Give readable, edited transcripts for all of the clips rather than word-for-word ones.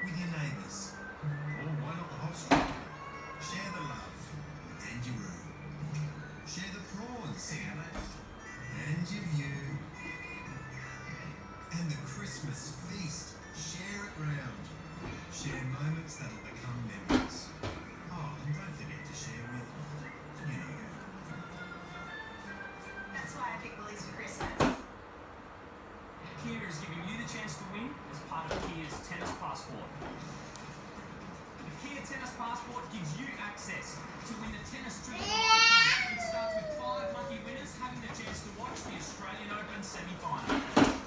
with your neighbours. Or why not the whole street? Share the love with Angie-Roo. Share the prawns and your view. And the Christmas feast. Share it round. Share moments that'll become memories. Oh, and don't forget to share with, you know. That's why I picked Woolies for Christmas. Kia is giving you the chance to win as part of Kia's Tennis Passport. The Kia Tennis Passport gives you access to win the tennis trip. It starts with 5 lucky winners having the chance to watch the Australian Open semi-final.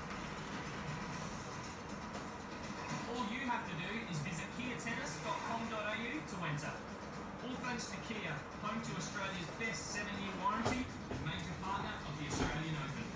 All you have to do is visit kiatennis.com.au to enter. All thanks to Kia, home to Australia's best 7-year warranty and major partner of the Australian Open.